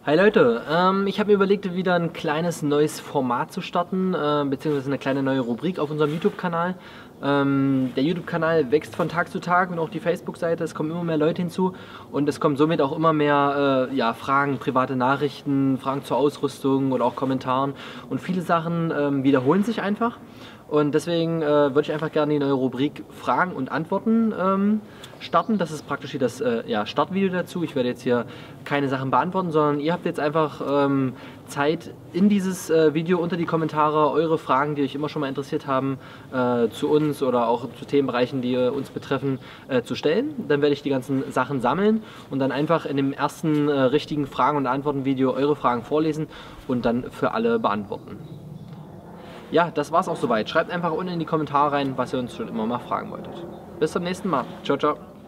Hi Leute, ich habe mir überlegt, wieder ein kleines neues Format zu starten, beziehungsweise eine kleine neue Rubrik auf unserem YouTube-Kanal. Der YouTube-Kanal wächst von Tag zu Tag und auch die Facebook-Seite, es kommen immer mehr Leute hinzu und es kommen somit auch immer mehr Fragen, private Nachrichten, Fragen zur Ausrüstung oder auch Kommentaren und viele Sachen wiederholen sich einfach. Und deswegen würde ich einfach gerne die neue Rubrik Fragen und Antworten starten. Das ist praktisch hier das Startvideo dazu. Ich werde jetzt hier keine Sachen beantworten, sondern ihr habt jetzt einfach Zeit, in dieses Video unter die Kommentare eure Fragen, die euch immer schon mal interessiert haben, zu uns oder auch zu Themenbereichen, die uns betreffen, zu stellen. Dann werde ich die ganzen Sachen sammeln und dann einfach in dem ersten richtigen Fragen- und Antworten-Video eure Fragen vorlesen und dann für alle beantworten. Ja, das war's auch soweit. Schreibt einfach unten in die Kommentare rein, was ihr uns schon immer mal fragen wolltet. Bis zum nächsten Mal. Ciao, ciao.